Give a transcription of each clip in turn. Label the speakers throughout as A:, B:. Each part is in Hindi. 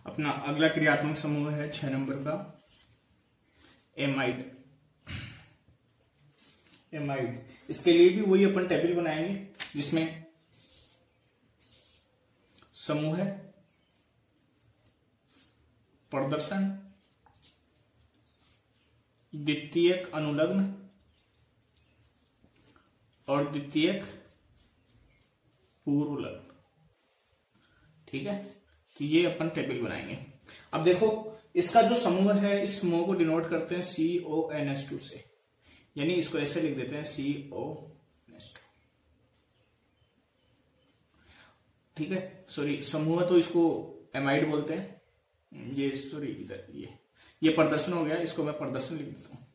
A: अपना अगला क्रियात्मक समूह है 6 नंबर का एमाइड। एमाइड, इसके लिए भी वही अपन टेबल बनाएंगे जिसमें समूह है, प्रदर्शन, द्वितीयक अनुलग्न और द्वितीयक पूर्व लग्न। ठीक है, तो ये अपन टेबल बनाएंगे। अब देखो इसका जो समूह है, इस समूह को डिनोट करते हैं CONH2 से, यानी इसको ऐसे लिख देते हैं CONH2। ठीक है, सॉरी समूह तो इसको एमाइड बोलते हैं, ये सॉरी इधर ये प्रदर्शन हो गया, इसको मैं प्रदर्शन लिख देता हूं,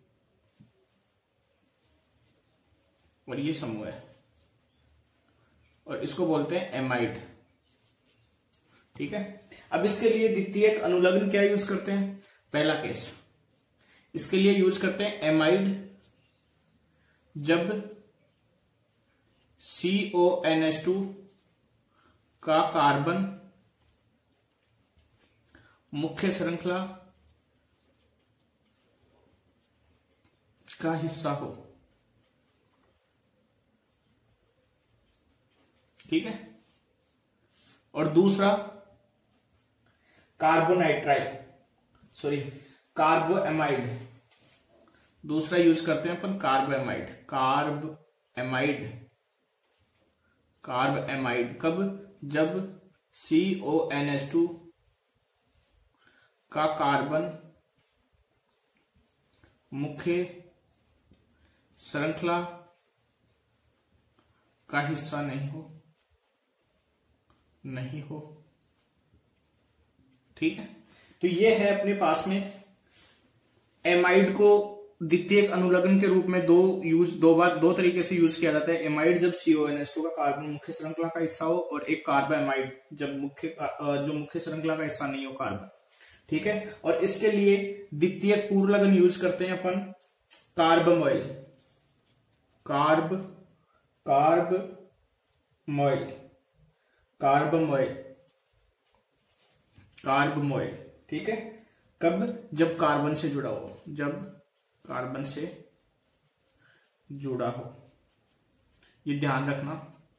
A: और ये समूह है और इसको बोलते हैं एमाइड। ठीक है, अब इसके लिए द्वितीयक अनुलग्न क्या यूज करते हैं, पहला केस इसके लिए यूज करते हैं एमाइड जब CONH2 का कार्बन मुख्य श्रृंखला का हिस्सा हो। ठीक है, और दूसरा कार्बोएमाइड, दूसरा यूज करते हैं अपन कार्बएमाइड कब, जब CONH2 का कार्बन मुख्य श्रृंखला का हिस्सा नहीं हो। ठीक है, तो ये है अपने पास में एमाइड को द्वितीयक अनुलग्न के रूप में दो तरीके से यूज किया जाता है। एमाइड जब CONH2 का कार्बन मुख्य श्रृंखला का हिस्सा हो, और एक कार्बोएमाइड जब मुख्य श्रृंखला का हिस्सा नहीं हो कार्बन। ठीक है, और इसके लिए द्वितीयक पूर्व लग्न यूज करते हैं अपन कार्बमोइल। ठीक है, कब, जब कार्बन से जुड़ा हो, ये ध्यान रखना।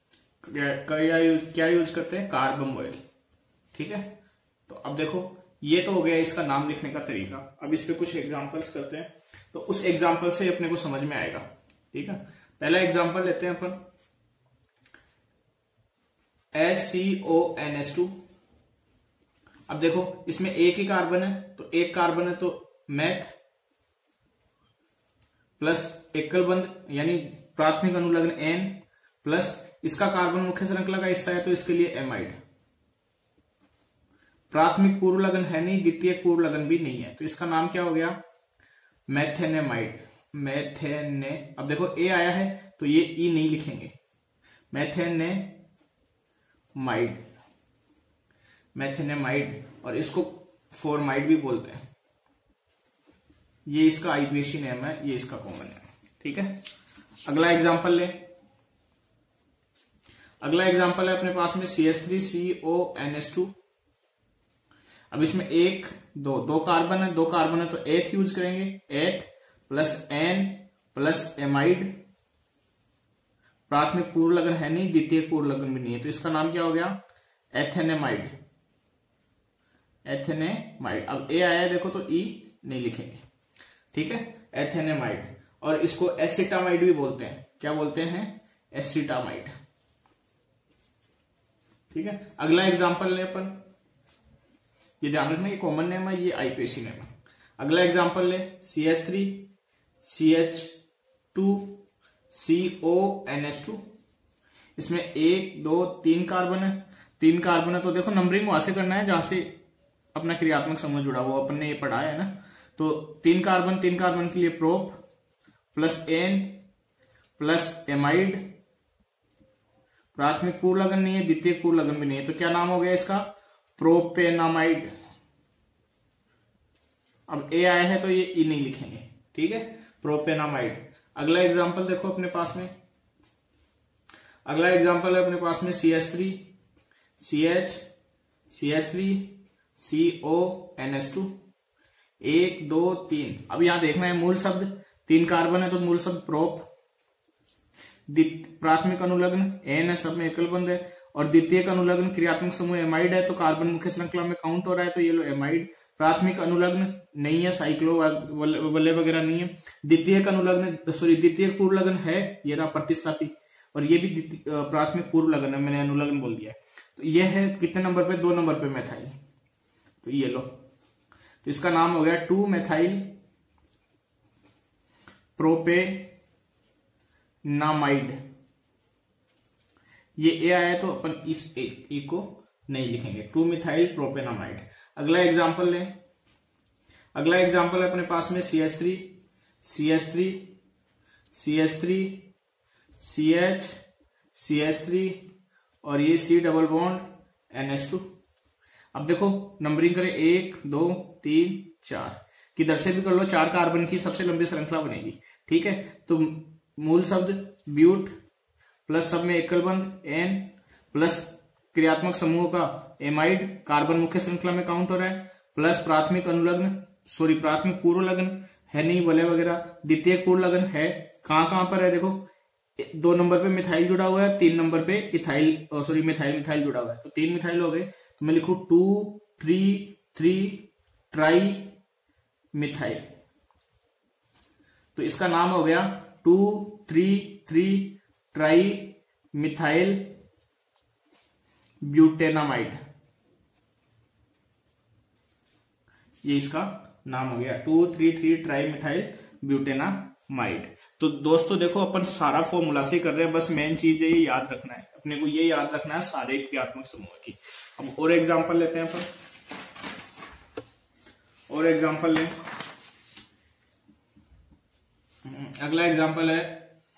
A: क्या यूज करते हैं, कार्बमोइल। ठीक है, तो अब देखो ये तो हो गया इसका नाम लिखने का तरीका। अब इस पे कुछ एग्जांपल्स करते हैं, तो उस एग्जांपल से अपने को समझ में आएगा। ठीक है, पहला एग्जांपल लेते हैं अपन HCONH2। अब देखो इसमें एक ही कार्बन है, तो मैथ प्लस एकल बंध यानी प्राथमिक अनुलग्न N प्लस इसका कार्बन मुख्य श्रृंखला का हिस्सा है, तो इसके लिए एमाइड। प्राथमिक पूर्व लग्न है नहीं, द्वितीयक पूर्व लग्न भी नहीं है, तो इसका नाम क्या हो गया, मैथेनेमाइड। अब देखो A आया है तो ये E नहीं लिखेंगे, मैथेनेमाइड, और इसको फॉर्माइड भी बोलते हैं। ये इसका आईपीएसी नेम है, ये इसका कॉमन है। ठीक है, अगला एग्जांपल है अपने पास में CH3CONH2। अब इसमें दो कार्बन है, तो एथ यूज करेंगे, एथ प्लस N प्लस एमाइड। प्राथमिक पूर्व लग्न है नहीं, द्वितीय पूर्व लग्न भी नहीं है, तो इसका नाम क्या हो गया, एथेनेमाइड। अब A आया है देखो, तो E नहीं लिखेंगे। ठीक है, एथेनेमाइड, और इसको एसिटामाइड भी बोलते हैं। क्या बोलते हैं, एसिटामाइड। ठीक है, अगला एग्जांपल ले अपन, ये ध्यान रखना ये कॉमन नेम है, ये आईपीएसी नेम है। अगला एग्जांपल ले CH3CH2CONH2। इसमें 1 2 3 कार्बन है, तो देखो नंबरिंग वहां से करना है जहां से अपना क्रियात्मक समूह जुड़ा हुआ, अपन ने ये पढ़ा है ना। तो 3 कार्बन के लिए prop plus N plus amide. प्राथमिक पूर्व लग्न नहीं है, द्वितीय पूर्व लग्न भी नहीं है, तो क्या नाम हो गया इसका, प्रोपेनामाइड। अब A आया है तो ये E नहीं लिखेंगे। ठीक है, प्रोपेनामाइड। अगला एग्जांपल देखो अपने पास में, CH3 CONS2, 1 2 3। अब यहां देखना है मूल शब्द, 3 कार्बन है तो मूल शब्द प्रोप। प्राथमिक अनुलग्न एन है, सब में एकल बंध है, और द्वितीयक अनुलग्न क्रियात्मक समूह एमाइड है तो कार्बन मुख्य श्रृंखला में काउंट हो रहा है तो ये लो एमाइड। प्राथमिक अनुलग्न नहीं है, साइक्लो वल्ले वगैरह नहीं है। द्वितीयक अनुलग्न द्वितीयक पूर्व लग्न है, ये रहा प्रतिस्थापी, और ये भी प्राथमिक पूर्व लग्न है, मैंने अनुलग्न बोल दिया है। तो ये है कितने नंबर पे, 2 नंबर पे मेथाइल। तो ये लो, तो इसका नाम हो गया 2 मेथाइल प्रोपेनामाइड। ये ए आया तो अपन इस ए को नहीं लिखेंगे, 2 मिथाइल प्रोपेनामाइड। अगला एग्जांपल लें, अगला एग्जांपल है अपने पास में CH3 CH3 CH3 CH CH3 और ये C डबल बॉन्ड NH2। अब देखो नंबरिंग करें 1 2 3 4, किधर से भी कर लो, 4 कार्बन की सबसे लंबी श्रृंखला बनेगी। ठीक है, तो मूल शब्द ब्यूट प्लस सब में एकल बंध एन प्लस क्रियात्मक समूह का एमाइड, कार्बन मुख्य श्रृंखला में काउंट हो रहा है, प्लस प्राथमिक अनुलग्न प्राथमिक पूर्व लग्न है नहीं वलय वगैरह, द्वितीय पूर्व लग्न है, कहां पर है देखो, 2 नंबर पे मिथाइल जुड़ा हुआ है, 3 नंबर पे इथाइल मिथाइल जुड़ा हुआ है, तो 3 मिथाइल हो गए। तो मैं लिखू 2 3 3 ट्राई मिथाइल, तो इसका नाम हो गया 2 3 3 ट्राई मिथाइल ब्यूटेनामाइड। ये इसका नाम हो गया 2 3 3 ट्राई मिथाइल ब्यूटेनामाइड। तो दोस्तों देखो अपन सारा फॉर्मूला से कर रहे हैं, बस मेन चीज ये याद रखना है, अपने को ये याद रखना है सारे क्रियात्मक समूह की। अब और एग्जांपल लेते हैं अपन, और एग्जांपल लें। अगला एग्जांपल है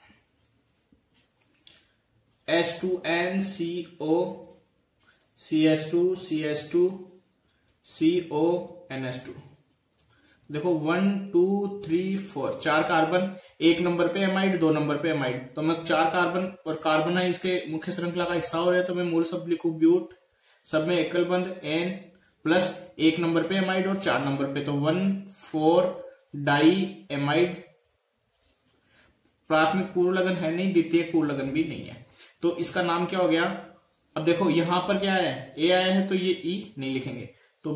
A: H2NCO CH2 CH2 CONS2। देखो 1 2 3 4 4 कार्बन, 1 नंबर पे एमाइड, 2 नंबर पे एमाइड, तो मैं 4 कार्बन और कार्बन है इसके मुख्य श्रृंखला का हिस्सा हो रहा है, तो मैं मूल शब्द लिखू ब्यूट, सब में एकल बंध एन प्लस 1 नंबर पे एमाइड और 4 नंबर पे, तो 1 4 डाई एमाइड। प्राथमिक पूर्व लग्न है नहीं, द्वितीय पूर्व लग्न भी नहीं है, तो इसका नाम क्या हो गया। अब देखो यहां पर क्या है, ए आया है तो ये ई नहीं लिखेंगे, तो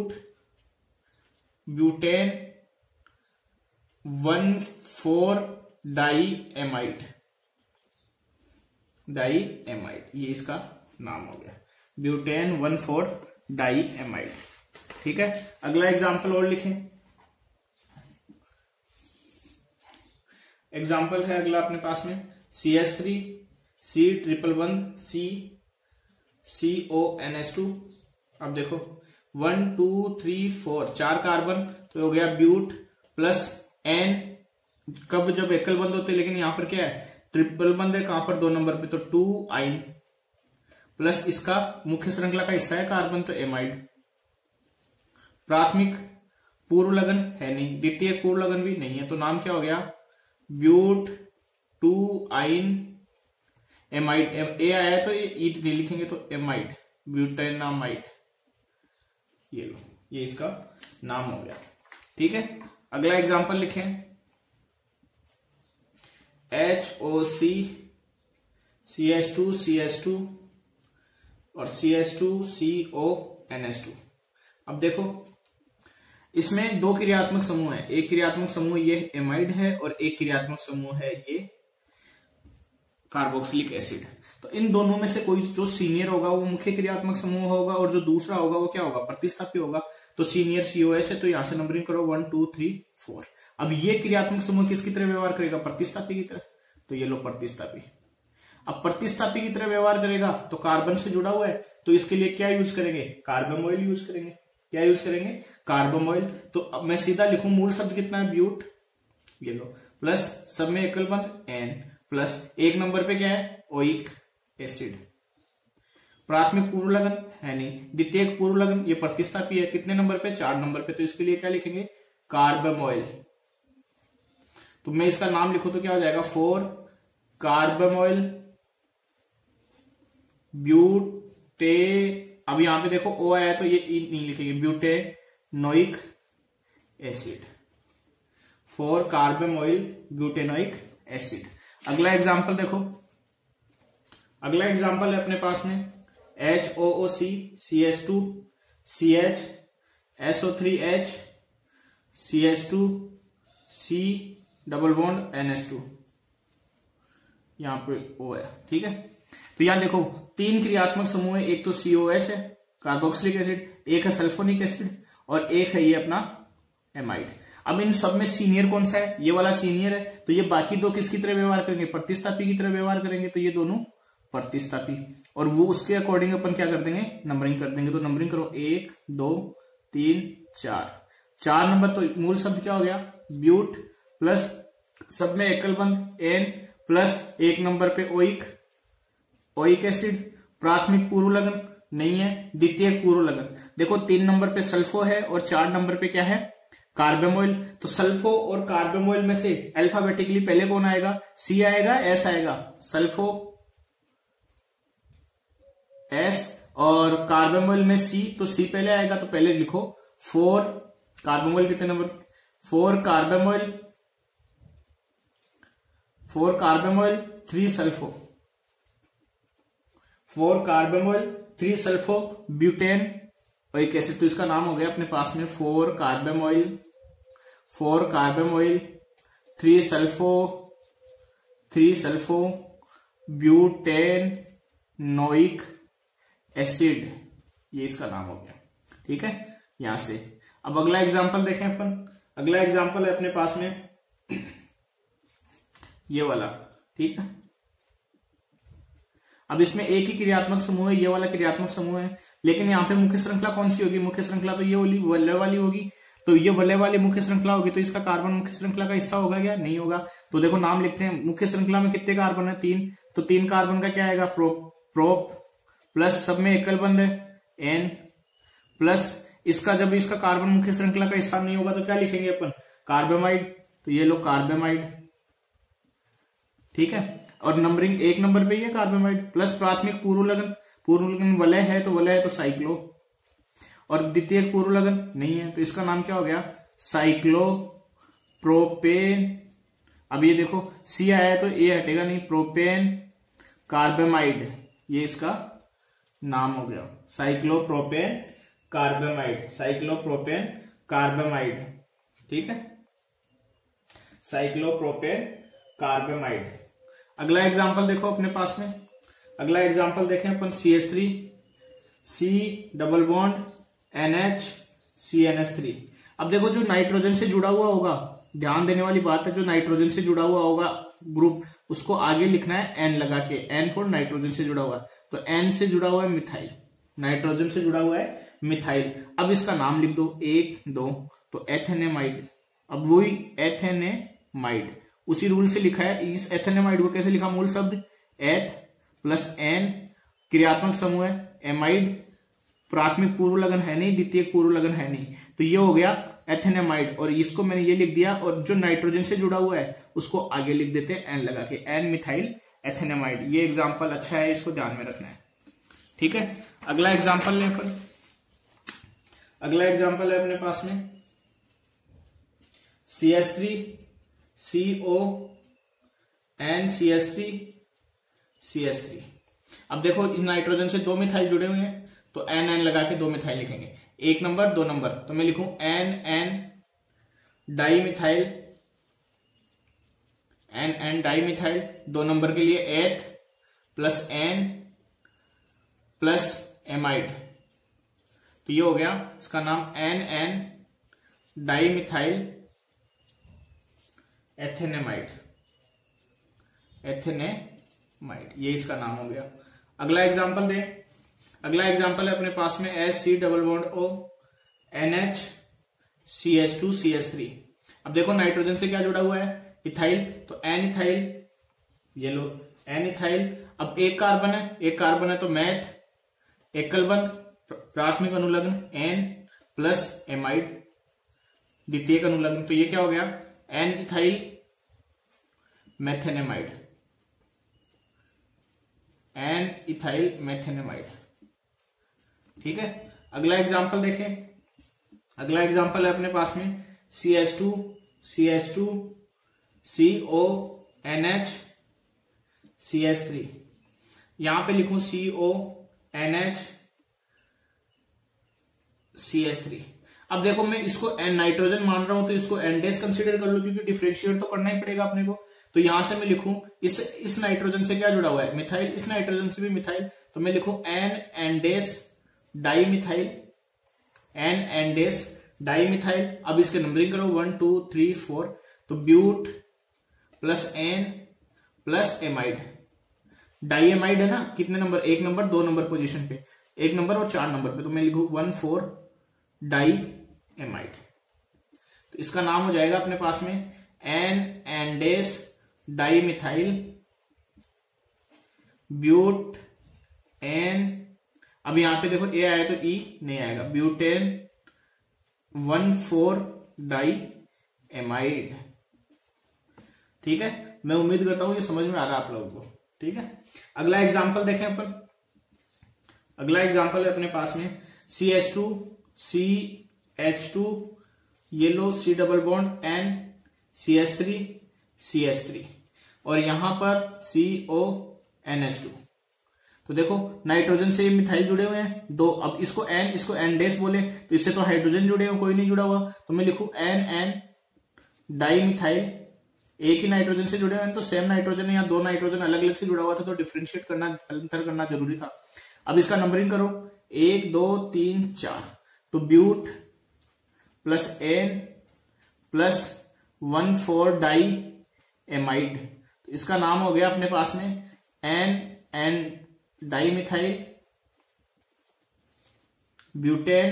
A: ब्यूटेन 1 4 डाई एमाइड, ये इसका नाम हो गया ब्यूटेन 1 4 डाई एमाइड। ठीक है, अगला एग्जांपल और लिखें। एग्जांपल है अगला अपने पास में CH3 C ट्रिपल बंध C CONS2। अब देखो 1 2 3 4 4 कार्बन, तो हो गया ब्यूट प्लस एन, कब जब एकल बंध होते, लेकिन यहां पर क्या है ट्रिपल बंध है, कहां पर 2 नंबर पे, तो 2 आइन प्लस इसका मुख्य श्रृंखला का हिस्सा है कार्बन, तो एमाइड। प्राथमिक पूर्व लग्न है नहीं, द्वितीय पूर्व लग्न भी नहीं है, तो नाम क्या हो गया ब्यूट 2 आइन एमाइड। ए आया है तो ये ई नहीं लिखेंगे, तो एमाइड ब्यूटेनामाइड। ये लो, ये इसका नाम हो गया। ठीक है, अगला एग्जांपल लिखें HOC CH2 CH2 और CH2 CONS2। अब देखो इसमें 2 क्रियात्मक समूह है, एक क्रियात्मक समूह ये एमाइड है और एक क्रियात्मक समूह है ये कार्बोक्सिलिक एसिड। तो इन दोनों में से कोई जो सीनियर होगा वो मुख्य क्रियात्मक समूह होगा, और जो दूसरा होगा वो क्या होगा, प्रतिस्थापी होगा। तो सीनियर COH है, तो यहां से नंबरिंग करो 1 2 3 4। अब ये क्रियात्मक समूह किसकी तरह व्यवहार करेगा, प्रतिस्थापी की तरह, तो ये लो प्रतिस्थापी। अब प्रतिस्थापी की तरह व्यवहार करेगा तो कार्बन से जुड़ा हुआ है, तो इसके लिए क्या यूज करेंगे, कार्बोमोइल यूज करेंगे। क्या यूज करेंगे, कार्बोमोइल। तो अब मैं सीधा लिखूं मूल शब्द कितना है ब्यूट, ये लो, प्लस सब में एकल बंध एन प्लस 1 नंबर पे क्या है ओइक एसिड। प्राथमिक पूर्व लग्न है नहीं, द्वितीय पूर्व लग्न, ये प्रतिस्थापी है, कितने नंबर पे, 4 नंबर पे, तो इसके लिए क्या लिखेंगे कार्बोमोइल। तो मैं इसका नाम लिखूं तो क्या हो जाएगा 4 कार्बोमोइल अब यहां पे देखो O आया तो ये नहीं लिखेंगे, butanoic acid, 4 carbamoyl butanoic acid. अगला एग्जाम्पल देखो, अगला एग्जाम्पल है अपने पास में HOOC CH2 CH SO3H CH2 C double bond NH2, यहां पे O है, ठीक है। तो यहां देखो 3 क्रियात्मक समूह है, एक तो COH है कार्बोक्सिलिक एसिड, एक है सल्फोनिक एसिड और एक है ये अपना एमाइड। अब इन सब में सीनियर कौन सा है, ये वाला सीनियर है, तो ये बाकी दो किसकी तरह व्यवहार करेंगे, प्रतिस्थापी की तरह व्यवहार करेंगे, तो ये दोनों प्रतिस्थापी, और वो उसके अकॉर्डिंग अपन क्या कर देंगे, नंबरिंग कर देंगे। तो नंबरिंग करो 1 2 3 4 नंबर, तो मूल शब्द क्या हो गया, ब्यूट, प्लस सब में एकल बंद एन, प्लस 1 नंबर पे ओइक एसिड, प्राथमिक पूर्व लगन नहीं है, द्वितीयक पूर्व लगन। देखो 3 नंबर पे सल्फो है और 4 नंबर पे क्या है, कार्बेमोइल। तो सल्फो और कार्बेमोइल में से अल्फाबेटिकली पहले कौन आएगा, सी आएगा, एस आएगा, सल्फो एस, और कार्बेमोइल में सी, तो सी पहले आएगा, तो पहले लिखो 4 कार्बेमोइल कितने number, 4 carbamoyl 3 sulfo, 4 carbamoyl 3 sulfo butane oic acid. तो इसका नाम हो गया अपने पास में 4 carbamoyl 3 sulfo butane noic acid, ये इसका नाम हो गया, ठीक है। यहां से अब अगला एग्जांपल देखें अपन, अगला एग्जांपल है अपने पास में ये वाला, ठीक है। अब इसमें एक ही क्रियात्मक समूह है, ये वाला क्रियात्मक समूह है, लेकिन यहाँ पे मुख्य श्रृंखला कौन सी होगी, मुख्य श्रृंखला तो ये वलय वाली होगी, तो ये वलय वाली मुख्य श्रृंखला होगी, तो इसका कार्बन मुख्य श्रृंखला का हिस्सा होगा क्या, नहीं होगा। तो देखो नाम लिखते हैं, मुख्य श्रृंखला में कितने कार्बन है, 3, तो 3 कार्बन का क्या आएगा, प्रोप, प्लस सब में एकल बंद है एन, प्लस इसका जब इसका कार्बन मुख्य श्रृंखला का हिस्सा नहीं होगा तो क्या लिखेंगे अपन, कार्बेमाइड, तो ये लो कार्बेमाइड, ठीक है। और नंबरिंग 1 नंबर पे ये कार्बेमाइड, प्लस प्राथमिक पूर्व लगन वलय है तो साइक्लो, और द्वितीयक पूर्व लगन नहीं है, तो इसका नाम क्या हो गया, साइक्लोप्रोपेन। अब ये देखो सी आया है तो ए हटेगा नहीं, प्रोपेन कार्बेमाइड, ये इसका नाम हो गया, साइक्लोप्रोपेन कार्बेमाइड, ठीक है, साइक्लोप्रोपेन कार्बेमाइड। अगला एग्जांपल देखो अपने पास में, अगला एग्जांपल देखें अपन CH3 C double bond NH CNH3। अब देखो जो नाइट्रोजन से जुड़ा हुआ होगा, ध्यान देने वाली बात है, जो नाइट्रोजन से जुड़ा हुआ होगा ग्रुप, उसको आगे लिखना है N लगा के, N फॉर नाइट्रोजन से जुड़ा हुआ, तो N से जुड़ा हुआ है मिथाइल, नाइट्रोजन से जुड़ा हुआ है मिथाइल। अब इसका नाम लिख दो 1 2, तो एथेनेमाइड। अब वही एथेनेमाइड उसी रूल से लिखा है, इस एथेनेमाइड को कैसे लिखा, मूल शब्द एथ प्लस एन, क्रियात्मक समूह है एमाइड, प्राथमिक पूर्व लगन है नहीं, द्वितीयक पूर्व लगन है नहीं, तो ये हो गया एथेनेमाइड, और इसको मैंने ये लिख दिया, और जो नाइट्रोजन से जुड़ा हुआ है उसको आगे लिख देते हैं एन लगा के, एन मिथाइल एथेनेमाइड। ये एग्जाम्पल अच्छा है, इसको ध्यान में रखना है, ठीक है। अगला एग्जाम्पल ले अपन, अगला एग्जाम्पल है अपने पास में CH3 CO NCH3 CH3। अब देखो नाइट्रोजन से 2 मिथाइल जुड़े हुए हैं, तो एन लगा के 2 मिथाइल लिखेंगे, 1 नंबर 2 नंबर, तो मैं लिखूं N di methyl, N di methyl, 2 number के लिए एथ प्लस एन प्लस एमाइड, तो ये हो गया इसका नाम एन डाई मिथाइल एथेनेमाइड, ये इसका नाम हो गया। अगला एग्जांपल दें, अगला एग्जांपल है अपने पास में SC double bond O NH CH2 CH3। अब देखो नाइट्रोजन से क्या जुड़ा हुआ है, इथाइल, तो एन इथाइल, ये लो एन इथाइल। अब एक कार्बन है तो मैथ, एकल बंध, प्राथमिक अनुलग्न एन प्लस एमाइड, द्वितीयक अनुलग्न, तो ये क्या हो गया एन इथाइल मैथेनेमाइड, ठीक है, अगला एग्जाम्पल देखें। अगला एग्जाम्पल है अपने पास में CH2 CH2 CONH CH3। यहां पे लिखूं CONH CH3। अब देखो मैं इसको N नाइट्रोजन मान रहा हूं तो इसको N डैश कंसीडर कर लो, क्योंकि डिफरेंशिएट तो करना ही पड़ेगा अपने को। तो यहां से मैं लिखूं इस नाइट्रोजन से क्या जुड़ा हुआ है, मिथाइल, इस नाइट्रोजन से भी मिथाइल, तो मैं लिखूं N dash di methyl, N dash di methyl. अब इसके नंबरिंग करो 1 2 3 4, तो but plus N plus amide, di amide है ना, कितने नंबर, 1 नंबर 2 नंबर पोजीशन पे, 1 नंबर और 4 नंबर पे, तो मैं लिखूं 1,4 डाई एमाइड। तो इसका नाम हो जाएगा अपने पास में N dash di methyl but N। अब यहां पे देखो ए आया तो ई नहीं आएगा, ब्यूटेन 1,4 डाई एमाइड। ठीक है, मैं उम्मीद करता हूं ये समझ में आ रहा है आप लोगों को। ठीक है, अगला एग्जांपल देखें अपन। अगला एग्जांपल है अपने पास में CH2 CH2 येलो C double bond N CH3 CH3 और यहां पर CONH2। तो देखो नाइट्रोजन से मिथाइल जुड़े हुए हैं दो, अब इसको N डैश बोले तो इससे तो हाइड्रोजन जुड़े हुए, कोई नहीं जुड़ा हुआ, तो मैं लिखूं N डाई मिथाइल, एक ही नाइट्रोजन से जुड़े हुए हैं, तो सेम नाइट्रोजन या दो नाइट्रोजन अलग अलग से जुड़ा हुआ था, तो डिफरेंशिएट करना, अंतर करना जरूरी था। अब इसका नंबरिंग करो 1 2 3 4, तो but plus N plus 1,4 di amide. तो इसका नाम हो गया अपने पास में N डाई मिथाइल ब्यूटेन।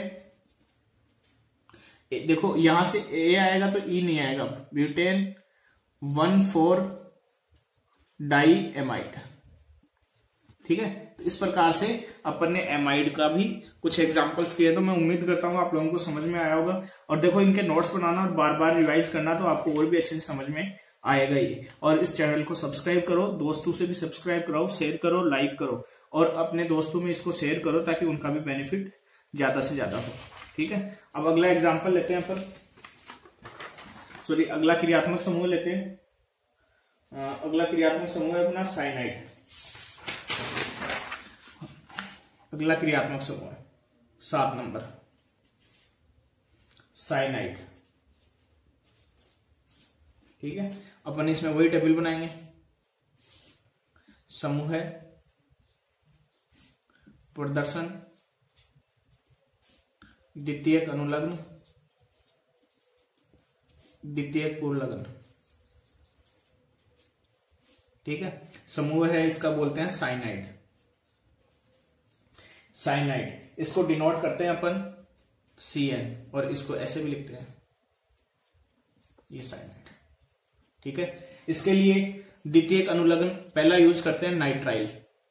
A: देखो यहां से ए आएगा तो ई नहीं आएगा, ब्यूटेन 1,4 डाई एमाइड। ठीक है, तो इस प्रकार से अपन ने एमाइड का भी कुछ एग्जांपल्स किए, तो मैं उम्मीद करता हूं आप लोगों को समझ में आया होगा। और देखो इनके नोट्स बनाना और बार बार रिवाइज करना, तो आपको और भी अच्छे से समझ में आएगा ये। और इस चैनल को सब्सक्राइब करो, दोस्तों से भी सब्सक्राइब कराओ, शेयर करो, लाइक करो और अपने दोस्तों में इसको शेयर करो ताकि उनका भी बेनिफिट ज्यादा से ज्यादा हो। ठीक है, अब अगला एग्जाम्पल लेते हैं अपन, सॉरी अगला क्रियात्मक समूह लेते हैं। अगला क्रियात्मक समूह है अपना साइनाइड। अगला क्रियात्मक समूह है 7 नंबर साइनाइड। ठीक है, अपन इसमें वही टेबल बनाएंगे। समूह है प्रदर्शन, द्वितीयक अनुलग्न, द्वितीयक पूर्वलग्न। ठीक है, समूह है इसका बोलते हैं साइनाइड। साइनाइड इसको डिनोट करते हैं अपन CN और इसको ऐसे भी लिखते हैं, ये साइनाइड। ठीक है, इसके लिए द्वितीयक अनुलग्न पहला यूज करते हैं नाइट्राइल।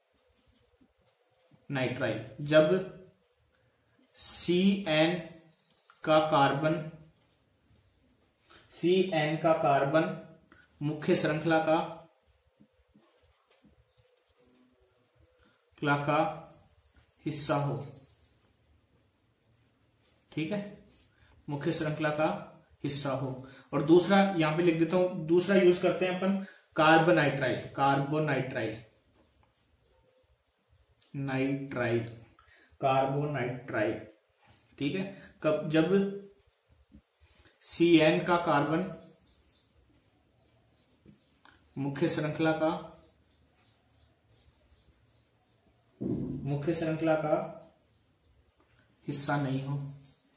A: नाइट्राइल जब CN का कार्बन मुख्य श्रृंखला का हिस्सा हो। ठीक है, मुख्य श्रृंखला का हिस्सा हो। और दूसरा यहां पे लिख देता हूं, दूसरा यूज करते हैं अपन कार्बोनाइट्राइल। ठीक है, कब, जब CN का कार्बन मुख्य श्रृंखला का हिस्सा नहीं हो।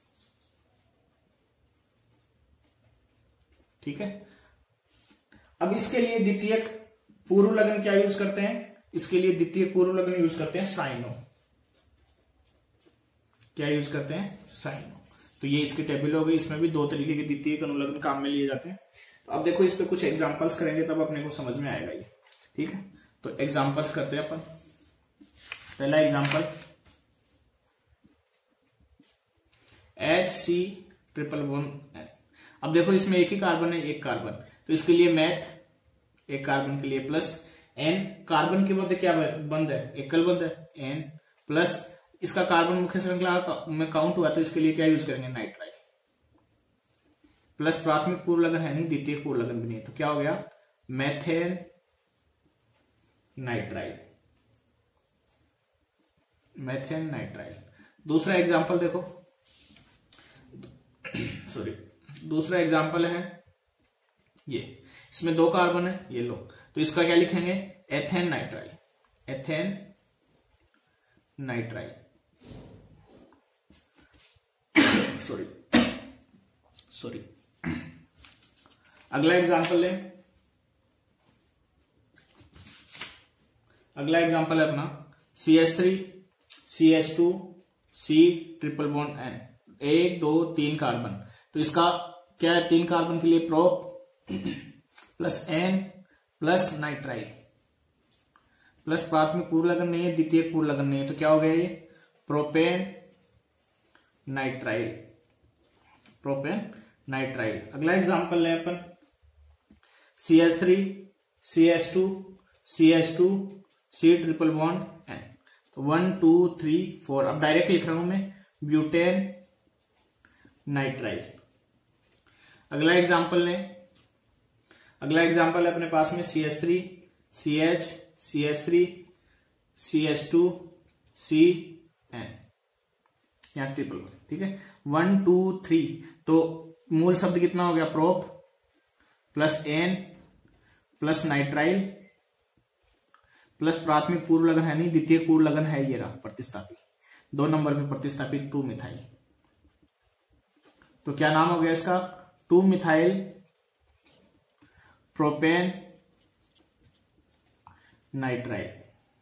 A: ठीक है, अब इसके लिए द्वितीयक पूर्व लग्न क्या यूज करते हैं, इसके लिए द्वितीयक पूर्व लग्न यूज करते हैं साइनो। क्या यूज करते हैं, साइनो। तो ये इसकी टेबल हो गई, इसमें भी 2 तरीके के द्वितीयक अनुलग्न काम में लिए जाते हैं। तो अब देखो इस पे कुछ एग्जांपल्स करेंगे तब अपने को समझ में आएगा ये। ठीक है, तो एग्जांपल्स करते हैं अपन। पहला एग्जांपल HC≡N। अब देखो इसमें एक ही कार्बन है, एक कार्बन, तो इसके लिए मैथ, एक कार्बन के लिए प्लस N, कार्बन के मध्य क्या बंद है, एकल बंद है, N प्लस इसका कार्बन मुख्य श्रृंखला में काउंट हुआ तो इसके लिए क्या यूज करेंगे, नाइट्राइल। प्लस प्राथमिक पूर्व लगन है नहीं, द्वितीय पूर्व लगन भी नहीं, तो क्या हो गया, मेथेन नाइट्राइल। Methane nitrile. दूसरा एग्जांपल देखो, सॉरी, दूसरा एग्जांपल है ये, इसमें 2 कार्बन है, ये लो, तो इसका क्या लिखेंगे, ethane nitrile. Ethane nitrile, sorry sorry. अगला एग्जांपल लें, अगला एग्जांपल है अपना CH3 CH2 C triple bond N, 1 2 3 carbon. तो इसका क्या है, 3 कार्बन के लिए prop plus N plus nitrile, plus प्राथमिक पूर्व लगन नहीं है, द्वितीय पूर्व लगन नहीं है, तो क्या हो गया ये, प्रोपेन नाइट्राइल। Propane nitrile. अगला एग्जांपल है अपन CH3 CH2 CH2 C triple bond N, तो 1 2 3 4। अब डायरेक्ट लिख रहा हूं मैं, ब्यूटेन नाइट्राइल। अगला एग्जांपल लें, अगला एग्जांपल है अपने पास में CH3 CH CH3 CH2 C N, यहां ट्रिपल बॉन्ड, ठीक है, 1 2 3। तो मूल शब्द कितना हो गया, prop plus N plus nitrile plus प्राथमिक पूर्व लगन है नहीं, द्वितीय पूर्व लगन है, ये रहा प्रतिस्थापी, 2 नंबर पे प्रतिस्थापी 2 मिथाइल। तो क्या नाम हो गया इसका, 2 methyl propane nitrile.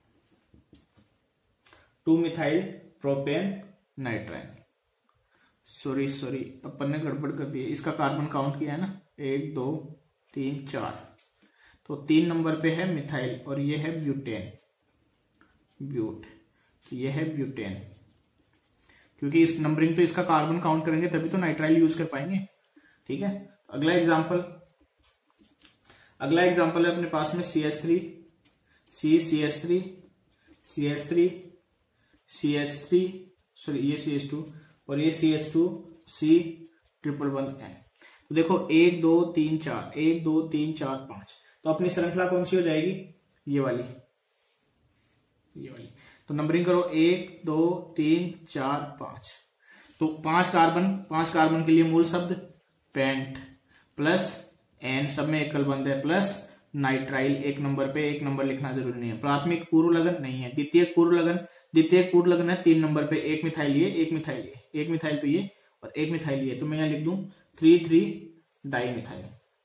A: 2 methyl propane nitrile. Sorry sorry, अपन ने गड़बड़ कर दी है, इसका कार्बन काउंट किया है ना, 1 2 3 4, तो 3 नंबर पे है मिथाइल और ये है ब्यूटेन, ब्यूट, तो ये है ब्यूटेन, क्योंकि इस नंबरिंग तो इसका कार्बन काउंट करेंगे तभी तो नाइट्राइल यूज कर पाएंगे, ठीक है। अगला एग्जांपल, अगला एग्जांपल है अपने पास में CH3 CH3 CH3 CH3, sorry ये CH2 और ये CH2 C triple bond N। तो देखो 1 2 3 4, 1 2 3 4 5, तो अपनी श्रृंखला कौन सी हो जाएगी, ये वाली, ये वाली। तो नंबरिंग करो, 1 2 3 4 5। तो 5 कार्बन के लिए मूल शब्द पेंट प्लस N, सब में एकल बंद है, प्लस नाइट्राइल 1 नंबर पे, 1 नंबर लिखना जरूरी नहीं है। प्राथमिक पूर्व लगन नहीं है, द्वितीय पूर्व लगन है 3 नंबर पे, 1 मिथाइल ये, 1 मिथाइल ये, 1 मिथाइल तो ये और 1 मिथाइल ये, तो मैं यहां लिख दूं 3 डाई मिथाइल।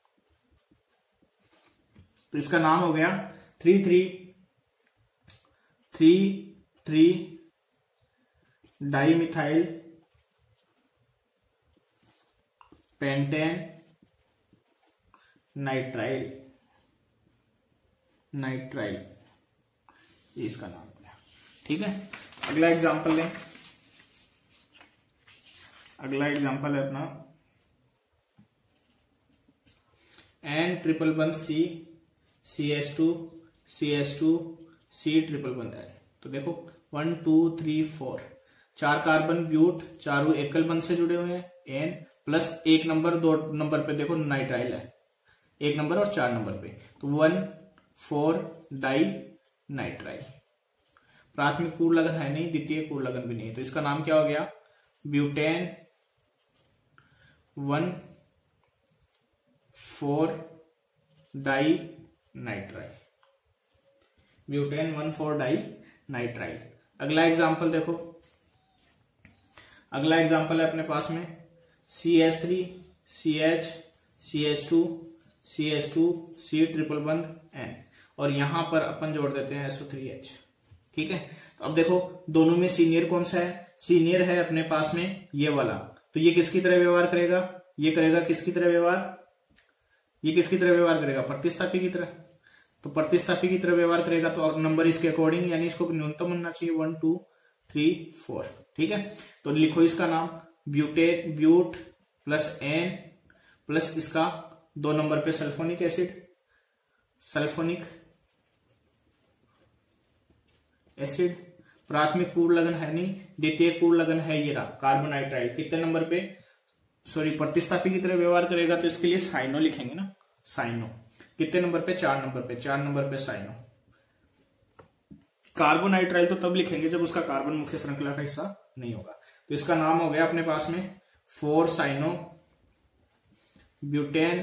A: तो इसका नाम हो गया 3 di methyl pentane nitrile, nitrile, ये इसका नाम है, ठीक है। अगला एग्जांपल लें, अगला एग्जांपल है अपना N triple bond C CH2 C triple bond N। तो देखो 1 2 3 4, 4 कार्बन ब्यूट, चारों एकल बंध से जुड़े हुए हैं, N प्लस 1 नंबर 2 नंबर पे देखो नाइट्राइल है, 1 नंबर और 4 नंबर पे, तो 1 4 डाई नाइट्राइल। प्राथमिक पूर्व लगन है नहीं, द्वितीय पूर्व लगन भी नहीं है, तो इसका नाम क्या हो गया, butane 1 4 di nitrile. Butane 1 4 di nitrile. अगला एग्जांपल देखो, अगला एग्जांपल है अपने पास में CH3 CH CH2 C triple बंध N, और यहां पर अपन जोड़ देते हैं SO3H, ठीक है। तो अब देखो दोनों में सीनियर कौन सा है, सीनियर है अपने पास में ये वाला, तो ये किसकी तरह व्यवहार करेगा, ये करेगा किसकी तरह व्यवहार, ये किसकी तरह व्यवहार करेगा, प्रतिस्थापी की तरह। तो प्रतिस्थापी की तरह व्यवहार करेगा तो नंबर इसके अकॉर्डिंग, यानी इसको न्यूनतम बनना चाहिए 1 2 3 4, ठीक है। तो लिखो इसका नाम ब्यूट प्लस N प्लस इसका 2 नंबर पे सल्फोनिक एसिड, सल्फोनिक एसिड, प्राथमिक पूर्व लगन है नहीं, द्वितीय पूर्ण लगन है ये रहा कार्बोनाइट्राइल, कितने नंबर पे, सॉरी प्रतिस्थापी की तरह व्यवहार करेगा तो इसके लिए साइनो लिखेंगे ना, साइनो। कितने नंबर पे, 4 नंबर पे, 4 नंबर पे साइनो। कार्बोनाइट्राइल तो तब लिखेंगे जब उसका कार्बन मुख्य श्रृंखला का हिस्सा नहीं होगा। तो इसका नाम हो गया अपने पास में 4 साइनो ब्यूटेन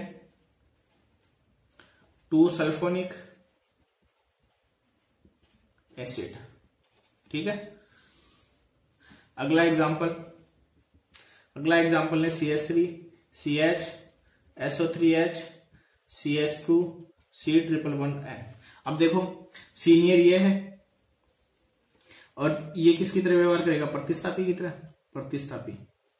A: 2 सल्फोनिक एसिड। ठीक है, अगला एग्जांपल है CH3 CH SO3H CH2 C111N। अब देखो सीनियर ये है और ये किसकी तरह व्यवहार करेगा, प्रतिस्थापी की तरह, प्रतिस्थापी।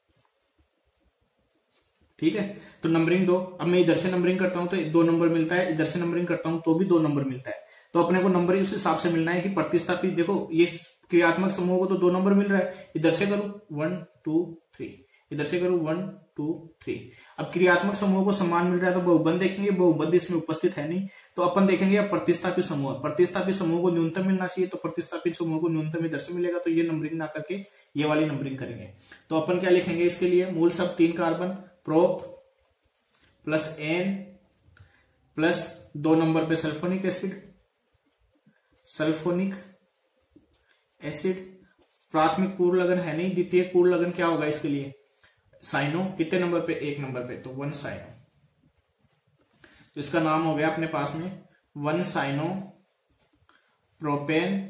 A: ठीक है, तो नंबरिंग 2। अब मैं इधर से नंबरिंग करता हूं तो 2 नंबर मिलता है, इधर से नंबरिंग करता हूं तो भी 2 नंबर मिलता है। तो अपने को नंबरिंग उस हिसाब से मिलना है कि प्रतिस्थापी, देखो ये क्रियात्मक समूह को तो 2 नंबर मिल रहा है, इधर से करूं 1 2 3, इधर से करूं 1 2 3। अब क्रियात्मक समूह को समान मिल रहा है तो बहुबंध देखेंगे, बहुबंध इसमें उपस्थित है नहीं, तो अपन देखेंगे अब प्रतिस्थापी समूह, प्रतिस्थापी समूह को न्यूनतम मिलना चाहिए, तो प्रतिस्थापी समूह को न्यूनतम इधर से मिलेगा, तो ये नंबरिंग ना करके ये वाली नंबरिंग करेंगे। तो अपन क्या लिखेंगे इसके लिए, मूल शब्द 3 carbon prop plus N plus 2 number पे सल्फोनिक एसिड, सल्फोनिक एसिड। प्राथमिक पूर्ण लगन है नहीं, द्वितीय पूर्ण लगन क्या होगा इसके लिए, साइनो। कितने नंबर पे, 1 नंबर पे, तो 1 साइनो। तो इसका नाम हो गया अपने पास में 1 साइनो प्रोपेन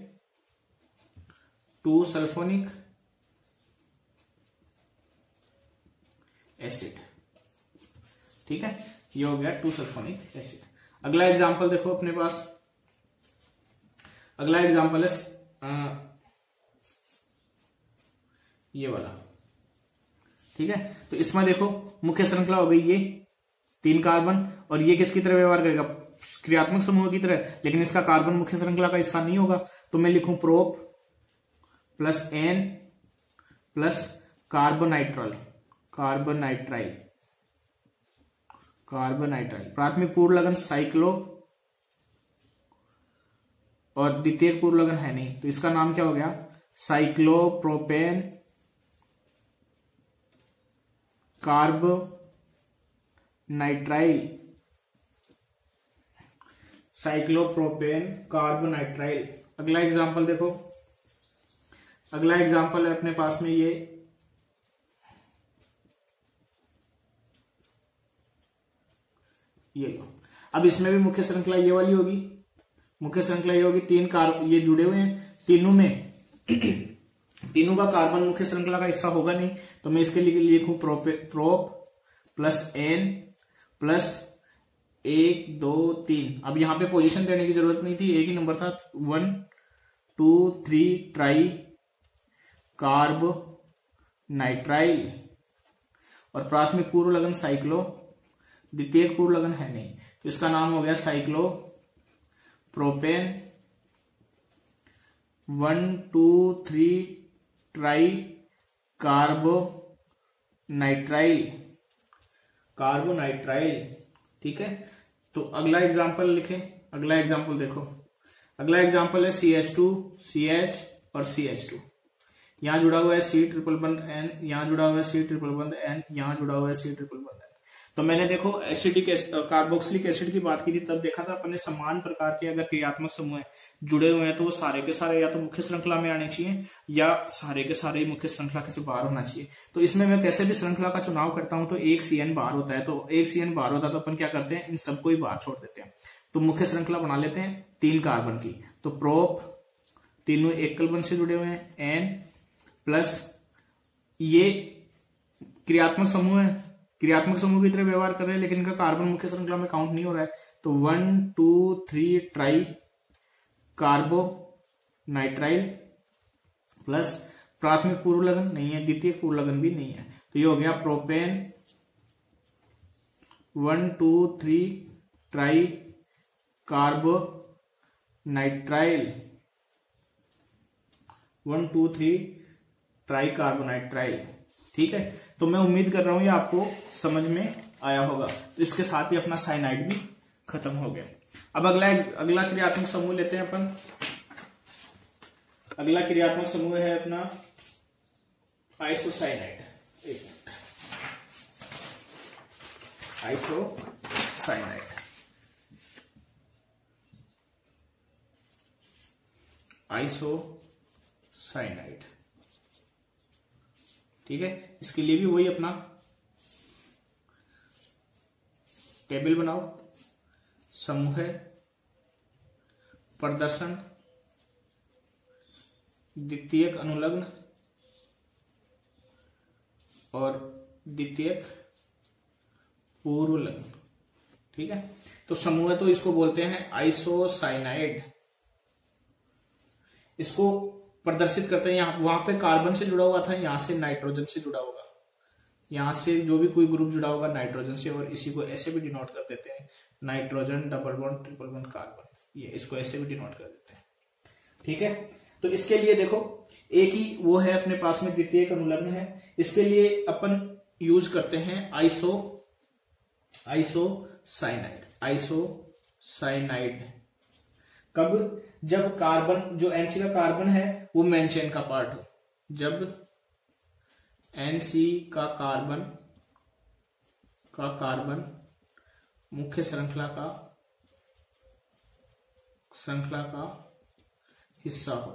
A: 2 सल्फोनिक एसिड। ठीक है, ये हो गया 2 सल्फोनिक एसिड। अगला एग्जांपल देखो अपने पास, अगला एग्जांपल है ये वाला। ठीक है, तो इसमें देखो मुख्य श्रृंखला हो गई ये 3 कार्बन, और ये किसकी तरह व्यवहार करेगा, क्रियात्मक समूह की तरह, लेकिन इसका कार्बन मुख्य श्रृंखला का हिस्सा नहीं होगा। तो मैं लिखूं prop plus N plus carbonitrile, carbonitrile, carbonitrile. प्राथमिक पूर्ण लगन साइक्लो और द्वितीय पूर्ण लगन है नहीं, तो इसका नाम क्या हो गया, साइक्लोप्रोपेन कार्बोनाइट्राइल, साइक्लोप्रोपेन कार्बोनाइट्राइल। अगला एग्जांपल देखो, अगला एग्जांपल है अपने पास में ये लो। अब इसमें भी मुख्य श्रृंखला ये वाली होगी, मुख्य श्रृंखला ये होगी 3 कार्बन ये जुड़े हुए हैं, तीनों में तीनों का कार्बन मुख्य श्रृंखला का हिस्सा होगा नहीं, तो मैं इसके लिए लिखूं प्रोप प्लस एन प्लस 1 2 3। अब यहां पे पोजीशन देने की जरूरत नहीं थी, एक ही नंबर था, 1 2 3 ट्राई कार्ब नाइट्राइल। और प्राथमिक पूर्व लगन साइक्लो, द्वितीय पूर्व लगन है नहीं, तो इसका नाम हो गया cyclo propane 1 2 3 tri carbonitrile, carbonitrile. ठीक है, तो अगला एग्जांपल लिखें, अगला एग्जांपल देखो, अगला एग्जांपल है CH2 CH और CH2। यहां जुड़ा हुआ है C ट्रिपल बंध N, यहां जुड़ा हुआ है C ट्रिपल बंध N, यहां जुड़ा हुआ है C ट्रिपल बंध N। तो मैंने देखो एसिडिक कार्बोक्सिलिक एसिड की बात की थी, तब देखा था अपने समान प्रकार के अगर क्रियात्मक समूह जुड़े हुए हैं तो वो सारे के सारे या तो मुख्य श्रृंखला में आने चाहिए या सारे के सारे मुख्य श्रृंखला से बाहर होना चाहिए। तो इसमें मैं कैसे भी श्रृंखला का चुनाव करता हूं तो एक CN बाहर होता है, तो एक CN बाहर होता है तो अपन क्या करते हैं, इन सबको ही बाहर छोड़ देते हैं, तो मुख्य श्रृंखला बना लेते हैं 3 कार्बन की। तो प्रोप तीनों एकल बंध से जुड़े हुए हैं, एन प्लस ये क्रियात्मक समूह है, क्रियात्मक समूह की तरह व्यवहार कर रहे हैं लेकिन इनका कार्बन मुख्य श्रृंखला में काउंट नहीं हो रहा है, तो 1 2 3 ट्राई कार्बोनाइट्राइल प्लस प्राथमिक पूर्व लगन नहीं है, द्वितीय पूर्व लगन भी नहीं है, तो ये हो गया propane 1 2 3 tri carbonitrile 1 2 3 tri carbonitrile. ठीक है, तो मैं उम्मीद कर रहा हूं ये आपको समझ में आया होगा। तो इसके साथ ही अपना साइनाइड भी खत्म हो गया। अब अगला क्रियात्मक समूह लेते हैं अपन। अगला क्रियात्मक समूह है अपना आइसोसाइनाइड, एक मिनट, आइसोसाइनाइड, आइसोसाइनाइड, ठीक है। इसके लिए भी वही अपना टेबल बनाओ, समूह प्रदर्शन, द्वितीयक अनुलग्न और द्वितीयक पूर्व लग्न, ठीक है। तो समूह तो इसको बोलते हैं आइसोसाइनाइड, इसको प्रदर्शित करते हैं। यहां वहां पे कार्बन से जुड़ा हुआ था, यहां से नाइट्रोजन से जुड़ा होगा, यहां से जो भी कोई ग्रुप जुड़ा होगा नाइट्रोजन से, और इसी को ऐसे भी डिनोट कर देते हैं, nitrogen double bond triple bond carbon, ये इसको ऐसे भी डिनोट कर देते हैं, ठीक है। तो इसके लिए देखो एक ही वो है अपने पास में, द्वितीयक अनुलग्न है, इसके लिए अपन यूज करते हैं आइसोसाइनाइड, आइसोसाइनाइड। कब? जब कार्बन, जो एनसी का कार्बन है वो मेन चेन का पार्ट हो, जब एनसी का कार्बन मुख्य श्रृंखला का हिस्सा हो,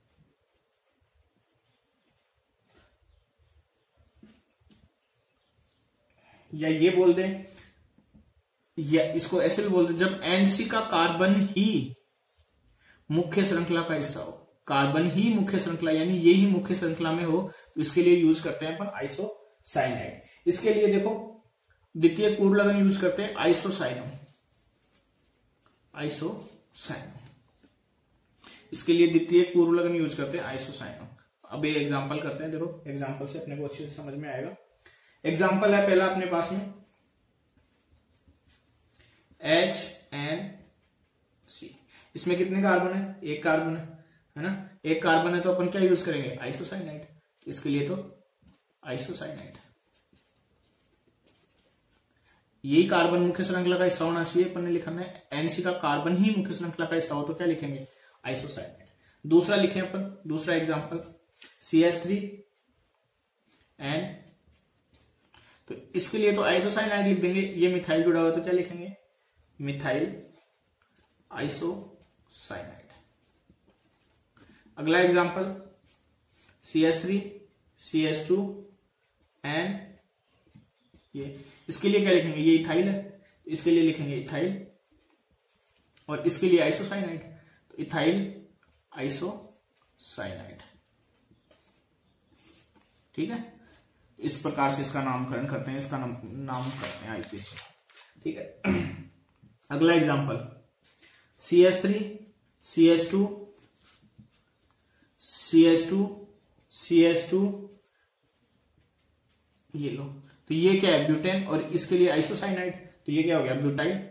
A: या ये बोल दें, या इसको ऐसे भी बोल दें, जब एनसी का कार्बन ही मुख्य श्रृंखला का हिस्सा हो, कार्बन ही मुख्य श्रृंखला यानी ये ही मुख्य श्रृंखला में हो, तो इसके लिए यूज करते हैं अपन आइसोसाइनाइड। इसके लिए देखो द्वितीय पूर्व लग्न यूज करते हैं आइसोसाइनो, इसके लिए द्वितीय पूर्व लग्न यूज करते हैं आइसोसाइनो। अब एक एग्जांपल करते हैं, देखो एग्जांपल से अपने को अच्छे से समझ में आएगा। एग्जांपल है पहला अपने पास में HNC, इसमें कितने कार्बन है? एक कार्बन है ना, एक कार्बन है, तो अपन क्या यूज करेंगे? आइसोसाइनाइड। इसके लिए तो आइसोसाइनाइड, यही कार्बन मुख्य श्रृंखला का हिस्सा होना चाहिए, अपन ने लिखा है एनसी का कार्बन ही मुख्य श्रृंखला का हिस्सा हो, तो क्या लिखेंगे? आइसोसाइनाइड। दूसरा लिखें अपन, दूसरा एग्जांपल CH3N, तो इसके लिए तो आइसोसाइनाइड लिख देंगे, ये मिथाइल जुड़ा हुआ तो क्या लिखेंगे? Methyl isocyanide. अगला एग्जांपल CH3CH2N, ये इसके लिए क्या लिखेंगे? ये इथाइल है, इसके लिए लिखेंगे इथाइल, और इसके लिए आइसोसाइनाइड, तो इथाइल आइसोसाइनाइड, ठीक है। इस प्रकार से इसका नामकरण करते हैं, इसका नाम करते हैं आईपीसी, ठीक है। अगला एग्जांपल CH3CH2CH2 ये लो, तो ये क्या है? ब्यूटेन, और इसके लिए आइसोसाइनाइड, तो ये क्या हो गया? ब्यूटाइल।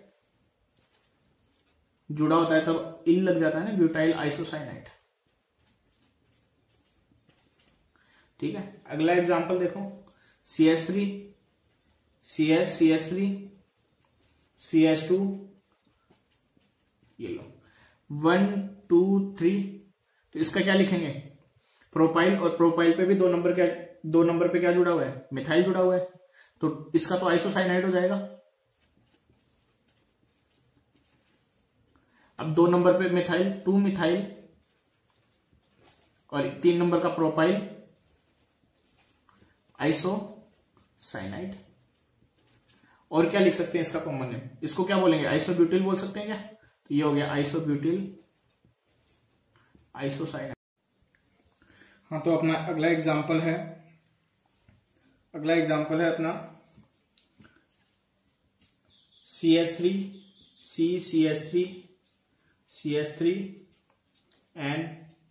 A: जुड़ा होता है तब इल लग जाता है ना, ब्यूटाइल आइसोसाइनाइड, ठीक है। अगला एग्जांपल देखो CH3CH3CH2 ये लो 1 2 3, तो इसका क्या लिखेंगे? प्रोपाइल, और प्रोपाइल पे भी दो नंबर पे क्या जुड़ा हुआ है? मिथाइल जुड़ा हुआ है, तो इसका तो आइसोसाइनाइड हो जाएगा। अब 2 नंबर पे मिथाइल, 2 मिथाइल, और 3 नंबर का प्रोपाइल, आइसोसाइनाइड। और क्या लिख सकते हैं इसका कॉमन नेम? इसको क्या बोलेंगे? आइसोब्यूटिल बोल सकते हैं क्या? तो ये हो गया आइसोब्यूटिल आइसोसाइनाइड। हाँ, तो अपना अगला एग्जांपल है अपना CH3CH3N,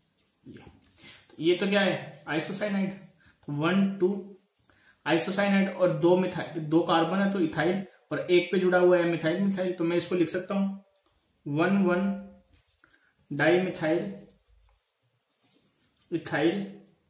A: ये तो क्या है? आइसोसाइनाइड। 1 2 आइसोसाइनाइड, और 2 कार्बन है तो इथाइल, और एक पे जुड़ा हुआ है मिथाइल, तो मैं इसको लिख सकता हूं 1 डाई मिथाइल इथाइल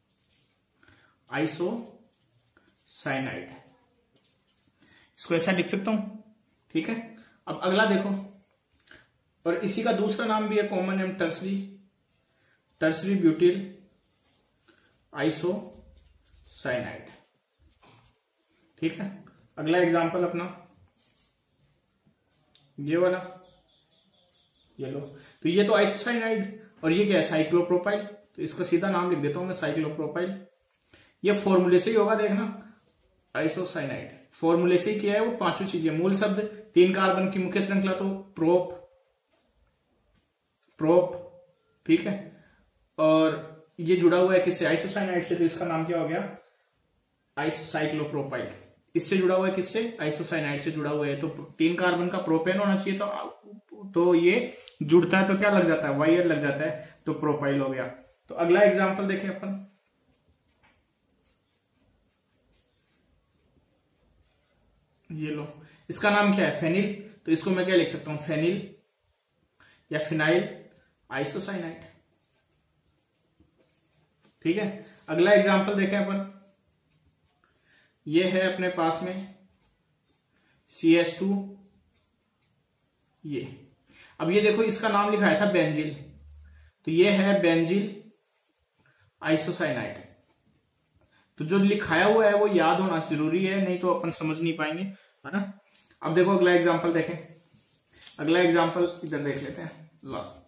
A: आइसोसाइनाइड, इसको ऐसा लिख सकता हूं, ठीक है। अब अगला देखो, और इसी का दूसरा नाम भी है common name, tertiary butyl isocyanide, cyanide. ठीक है, अगला एग्जांपल अपना ये वाला, ये लो। तो ये तो आइसोसाइनाइड और ये क्या है, साइक्लोप्रोपाइल। तो इसका सीधा नाम लिख देता हूं मैं, साइक्लोप्रोपाइल। ये फॉर्मूले से ही होगा, देखना, आइसोसाइनाइड फॉर्मूले से ही किया है। वो पांचों चीजें, मूल शब्द, 3 कार्बन की मुख्य श्रृंखला तो प्रोप, ठीक है, और ये जुड़ा हुआ है किससे, आइसोसाइनाइड से, तो इसका नाम क्या हो गया, आइसोसाइक्लोप्रोपाइल। इससे जुड़ा हुआ है किससे, आइसोसाइनाइड से जुड़ा हुआ है। तो 3 कार्बन का प्रोपेन होना चाहिए, तो ये जुड़ता है तो क्या लग जाता है, वाई लग जाता है, तो प्रोपाइल हो गया। तो अगला एग्जांपल देखें अपन, ये लो, इसका नाम क्या है, फेनिल। तो इसको मैं क्या लिख सकता हूं, फेनिल या फिनाइल आइसोसाइनाइड। ठीक है, अगला एग्जांपल देखें अपन, ये है अपने पास में CH2, ये। अब ये देखो, इसका नाम लिखाया था बेंजील, तो ये है बेंजील आइसोसाइनाइड। तो जो लिखाया हुआ है वो याद होना जरूरी है, नहीं तो अपन समझ नहीं पाएंगे, है ना। अब देखो अगला एग्जांपल देखें, अगला एग्जांपल इधर देख लेते हैं, लास्ट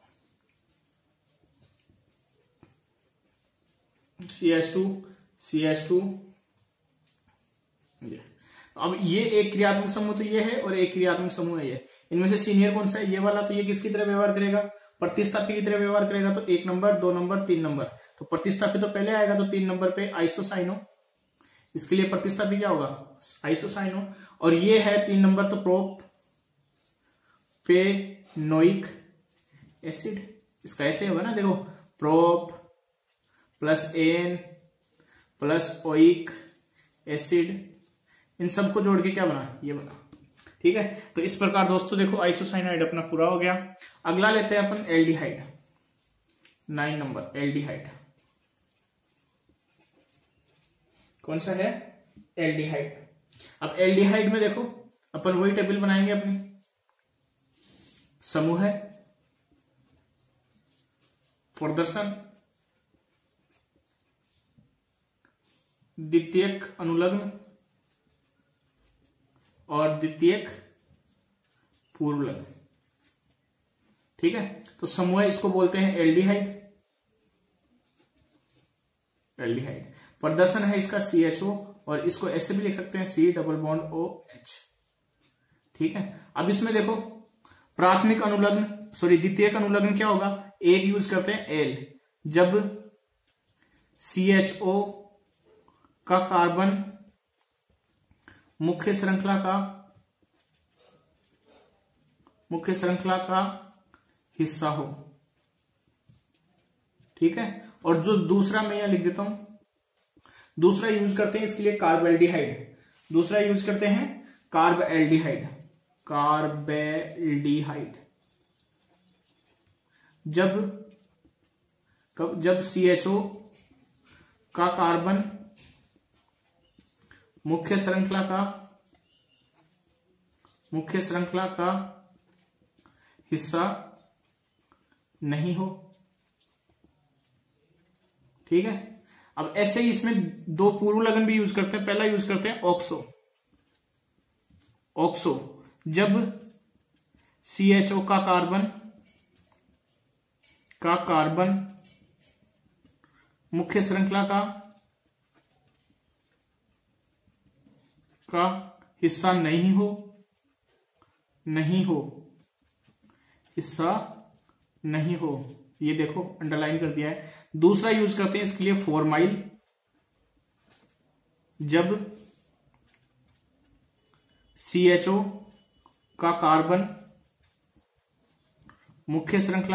A: CH2 ये। अब ये एक क्रियात्मक समूह तो ये है और एक क्रियात्मक समूह है ये। इनमें से सीनियर कौन सा है, ये वाला। तो ये किसकी तरह व्यवहार करेगा, प्रतिस्थापी की तरह व्यवहार करेगा। तो 1 नंबर, 2 नंबर, 3 नंबर। तो प्रतिस्थापी तो पहले आएगा, तो 3 नंबर पे आइसोसाइनो, इसके लिए प्रतिस्थापी क्या होगा, आइसोसाइनो। और ये है 3 नंबर, तो प्रोपेनोइक एसिड, इसका ऐसे होगा ना, देखो, prop plus N plus oic acid, इन सबको जोड़ के क्या बना, ये बना। ठीक है, तो इस प्रकार दोस्तों देखो आइसोसाइनाइड अपना पूरा हो गया। अगला लेते हैं अपन एल्डिहाइड, 9 नंबर एल्डिहाइड। कौन सा है, एल्डिहाइड। अब एल्डिहाइड में देखो अपन वही टेबल बनाएंगे अपनी, समूह है, प्रदर्शन, द्वितीयक अनुलग्न और द्वितीयक पूर्व लग्न। ठीक है, तो समूह इसको बोलते हैं एल्डिहाइड। एल्डिहाइड प्रदर्शन है इसका CHO, और इसको ऐसे भी लिख सकते हैं C+OH। ठीक है, अब इसमें देखो प्राथमिक अनुलग्न, द्वितीयक अनुलग्न क्या होगा, एक यूज करते हैं L, जब CHO का कार्बन मुख्य श्रृंखला का हिस्सा हो। ठीक है, और जो दूसरा मैं यहां लिख देता हूं, दूसरा यूज करते हैं इसके लिए कार्बेल्डिहाइड। दूसरा यूज करते हैं कार्बेल्डिहाइड, जब CHO का कार्बन मुख्य श्रृंखला का हिस्सा नहीं हो। ठीक है, अब ऐसे ही इसमें 2 पूर्व लग्न भी यूज करते हैं। पहला यूज करते हैं ऑक्सो, जब CHO का कार्बन मुख्य श्रृंखला का हिस्सा नहीं हो, हिस्सा नहीं हो, ये देखो अंडरलाइन कर दिया है। दूसरा यूज करते हैं इसके लिए फॉर्माइल, जब CHO का कार्बन मुख्य श्रृंखला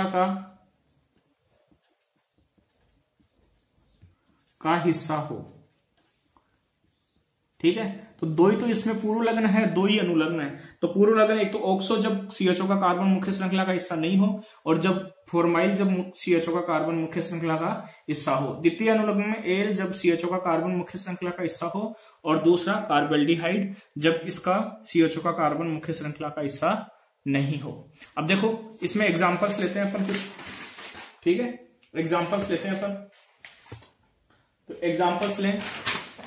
A: का हिस्सा हो। ठीक है, तो 2 ही तो इसमें पूर्व लग्न है, 2 ही अनुलग्न है। तो पूर्व लग्न एक तो ऑक्सो, जब CHO का कार्बन मुख्य श्रृंखला का हिस्सा नहीं हो, और जब फॉर्माइल, जब CHO का कार्बन मुख्य श्रृंखला का हिस्सा हो। द्वितीय अनुलग्न में एल, जब CHO का कार्बन मुख्य श्रृंखला का हिस्सा हो, और दूसरा कार्बेल्डिहाइड, जब इसका CHO का कार्बन मुख्य श्रृंखला का हिस्सा नहीं हो। अब देखो इसमें एग्जाम्पल्स लेते हैं अपन कुछ। ठीक है, एग्जाम्पल्स लेते हैं अपन, तो एग्जाम्पल्स लें।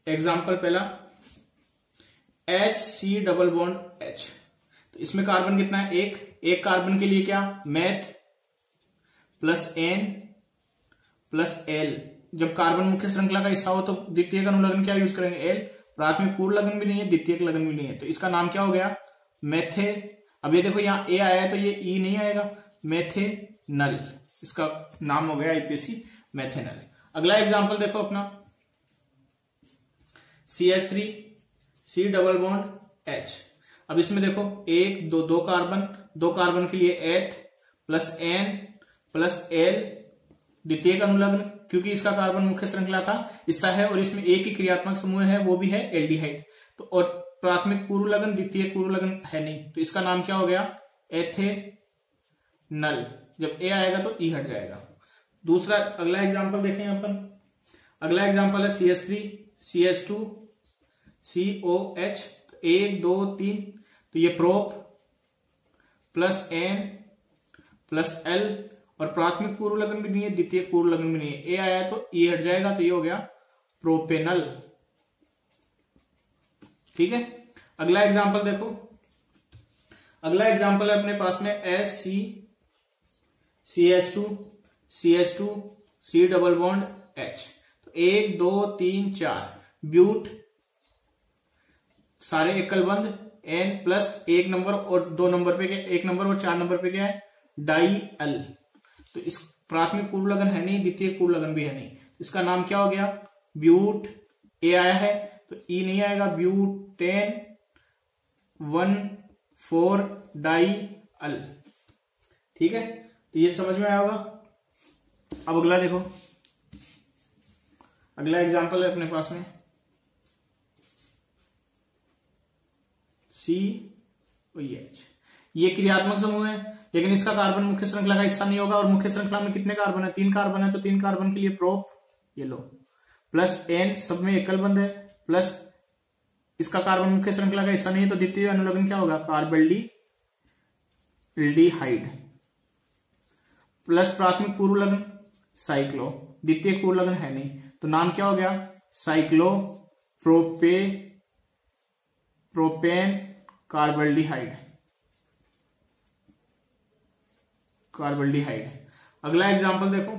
A: एग्जाम्पल पहला HC डबल बॉन्ड H, तो इसमें कार्बन कितना है, एक कार्बन के लिए क्या meth plus N plus L। जब कार्बन मुख्य श्रृंखला का हिस्सा हो तो द्वितीयक अनुलग्न क्या यूज करेंगे, L। प्राथमिक पूर्व लगन भी नहीं है, द्वितीयक लगन भी नहीं है, तो इसका नाम क्या हो गया, मेथे। अब ये देखो यहाँ A आया है तो ये E नहीं आएगा, मेथेनल, इसका नाम हो गया IPAC मेथेनल। अगला एग्जांपल देखो अपना CH3 C double bond H। अब इसमें देखो एक दो कार्बन के लिए H plus N plus L द्वितीयक अनुलग्न, क्योंकि इसका कार्बन मुख्य श्रृंखला का हिस्सा है और इसमें एक ही क्रियात्मक समूह है, वो भी है एल्डिहाइड। तो और प्राथमिक पूर्व लगन द्वितीयक पूर्व लगन है नहीं, तो इसका नाम क्या हो गया, एथेनल। जब A आएगा तो E हट जाएगा। दूसरा अगला एग्जांपल देखें अपन, अगला एग्जांपल है CH3 CH2 COH, 1 2 3, तो ये prop plus N plus L, और प्राथमिक पूर्व लगन भी नहीं है, द्वितीयक पूर्व लगन भी नहीं है, A आया तो E हट जाएगा, तो ये हो गया प्रोपेनल। ठीक है, अगला एग्जांपल देखो, अगला एग्जांपल है अपने पास में SC CH2 CH2 C double bond H, तो 1 2 3 4 ब्यूट, सारे एकल बंध N प्लस 1 नंबर और 2 नंबर पे क्या, 1 नंबर और 4 नंबर पे क्या है, डाई अल। तो इस प्राथमिक पूर्व लगन है नहीं, द्वितीय पूर्व लगन भी है नहीं, इसका नाम क्या हो गया, ब्यूट। A आया है तो E नहीं आएगा, ब्यूटेन 1,4 डाई अल। ठीक है, तो ये समझ में आया होगा। अब अगला देखो, अगला एग्जांपल है अपने पास में COH, ये क्रियात्मक समूह है, लेकिन इसका कार्बन मुख्य श्रृंखला का हिस्सा नहीं होगा, और मुख्य श्रृंखला में कितने कार्बन है, 3 कार्बन है, तो 3 कार्बन के लिए प्रोप, ये लो, प्लस N, सब में एकल बंध है, प्लस इसका कार्बन मुख्य श्रृंखला का हिस्सा नहीं है, तो द्वितीय अनुलग्न क्या होगा, कार्बल्डिहाइड, प्लस प्राथमिक पूर्व लगन साइक्लो, द्वितीय पूर्व लगन है नहीं, तो नाम क्या हो गया, साइक्लो प्रोपेन कार्बल्डिहाइड। अगला एग्जांपल देखो,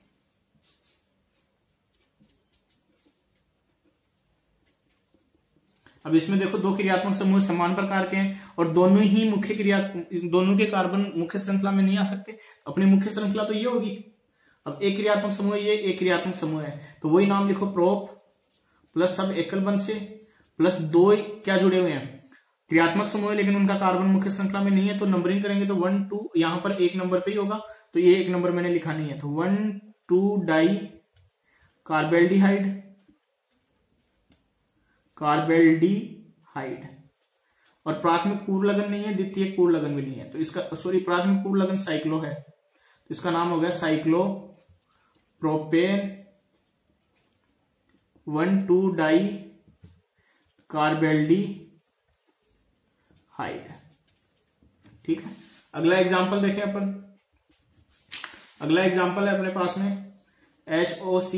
A: अब इसमें देखो 2 क्रियात्मक समूह समान प्रकार के हैं और दोनों के कार्बन मुख्य श्रृंखला में नहीं आ सकते, अपनी मुख्य श्रृंखला तो ये होगी। अब एक क्रियात्मक समूह ये, एक क्रियात्मक समूह है, तो वही नाम लिखो, प्रोप प्लस सब एकल बंध से प्लस 2 क्या जुड़े हुए हैं, क्रियात्मक समूह है, लेकिन उनका कार्बन मुख्य श्रृंखला में नहीं है, तो नंबरिंग करेंगे तो 1 2, यहां पर 1 नंबर पे ही होगा, तो ये 1 नंबर मैंने लिखा नहीं है, तो 1 2 डाई कार्बल्डिहाइड, और प्राथमिक पूर्व लगन नहीं है, द्वितीय पूर्व लगन भी नहीं है, तो इसका प्राथमिक पूर्व लगन साइक्लो है, तो इसका नाम हो गया साइक्लो प्रोपेन 1 2 डाई कार्बल्डिहाइड। ठीक है, अगला एग्जांपल देखें अपन, अगला एग्जांपल है अपने पास में HOC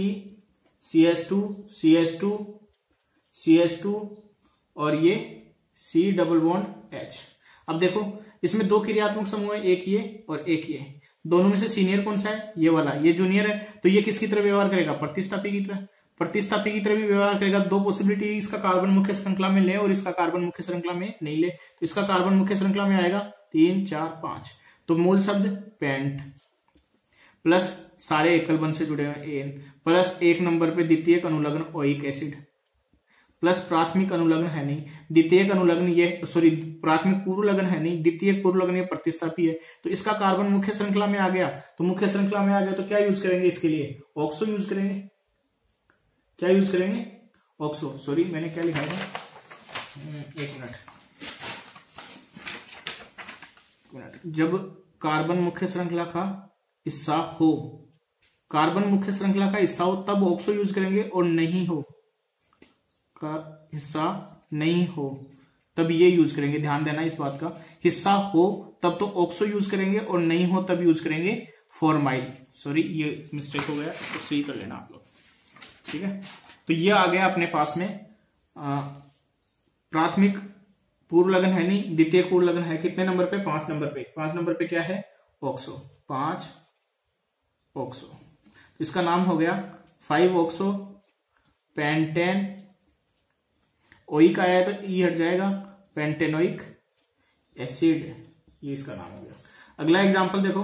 A: CH2 और ये C डबल बॉन्ड H। अब देखो इसमें 2 क्रियात्मक समूह है, एक ये और एक ये, दोनों में से सीनियर कौन सा है, ये वाला, ये जूनियर है, तो ये किसकी तरह व्यवहार करेगा, प्रतिस्थापी की तरह भी व्यवहार करेगा। 2 पॉसिबिलिटी, इसका कार्बन मुख्य श्रृंखला में ले और इसका कार्बन मुख्य श्रृंखला में नहीं ले, तो इसका कार्बन मुख्य श्रृंखला में आएगा 3 4 5, तो मूल शब्द पेंट, प्लस सारे एकल बंध से जुड़े हुए एन, प्लस 1 नंबर पे द्वितीयक अनुलग्न ओइक एसिड, प्लस प्राथमिक अनुलग्न है नहीं, द्वितीयक अनुलग्न ये प्राथमिक पूर्व लगन है नहीं, द्वितीयक पूर्व लगन ये प्रतिस्थापी है, तो इसका कार्बन मुख्य श्रृंखला में आ गया, तो मुख्य श्रृंखला में आ गया तो क्या यूज करेंगे इसके लिए, ऑक्सो यूज करेंगे। क्या यूज करेंगे, ऑक्सो। मैंने क्या लिखा था, एक मिनट, जब कार्बन मुख्य श्रृंखला का हिस्सा हो, कार्बन मुख्य श्रृंखला का हिस्सा हो तब ऑक्सो यूज करेंगे, और नहीं हो का हिस्सा नहीं हो तब ये यूज करेंगे। ध्यान देना इस बात का, हिस्सा हो तब तो ऑक्सो यूज करेंगे और नहीं हो तब यूज करेंगे फॉर्माइल। ये मिस्टेक हो गया, तो सही कर लेना आप लोग। ठीक है, तो ये आ गया अपने पास में प्राथमिक पूर्व लग्न है नहीं, द्वितीय पूर्व लग्न है कितने नंबर पे? 5 नंबर पे। 5 नंबर पे क्या है? ऑक्सो। 5 ऑक्सो। इसका नाम हो गया 5 ऑक्सो पेंटेन। ओइक आया तो ई हट जाएगा, पेंटेनोइक एसिड, ये इसका नाम हो गया। अगला एग्जांपल देखो,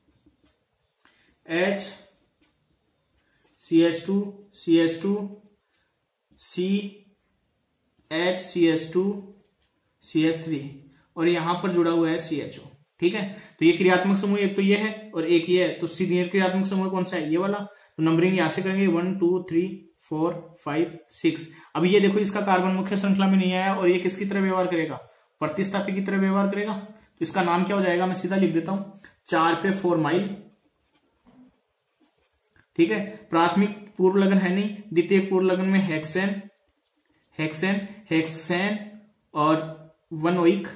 A: HCH2 CH2 CHCH2 CH3 और यहां पर जुड़ा हुआ है CHO। ठीक है, तो ये क्रियात्मक समूह एक तो ये है और एक ये है, तो सीनियर क्रियात्मक समूह कौन सा है? ये वाला। तो नंबरिंग यहां से करेंगे 1 2 3 4 5 6। अब ये देखो इसका कार्बन मुख्य श्रृंखला में नहीं आया और ये किसकी तरह व्यवहार करेगा? प्रतिस्थापी की तरह व्यवहार करेगा। तो इसका नाम क्या हो जाएगा? मैं सीधा लिख देता हूं, 4 पे 4 माइल। ठीक है, प्राथमिक पूर्व लग्न है नहीं, द्वितीय पूर्व लग्न में हेक्सेन हेक्सेन हेक्सेन और 1 ओइक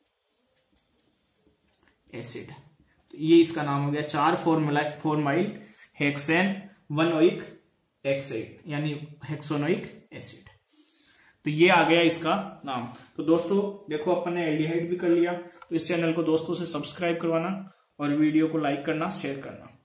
A: एसिड। तो ये इसका नाम हो गया 4 4 माइल हेक्सेन 1 ओइक एक्साइड यानी हेक्सोनोइक एसिड। तो ये आ गया इसका नाम। तो दोस्तों देखो अपन ने एल्डिहाइड भी कर लिया। तो इस चैनल को दोस्तों से सब्सक्राइब करवाना और वीडियो को लाइक करना, शेयर करना।